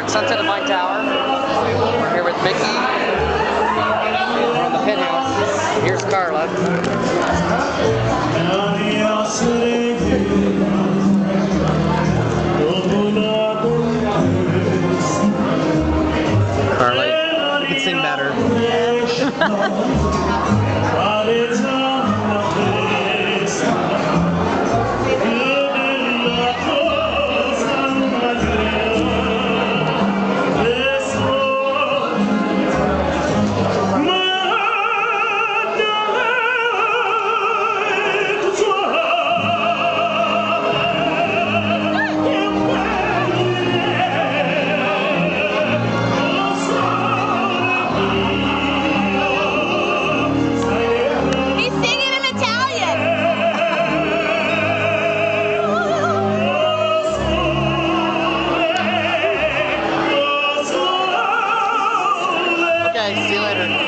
Sunset of Mine Tower. We're here with Mickey. We're on the penthouse. Here's Carla. Carla, you can sing better. Okay, see you later.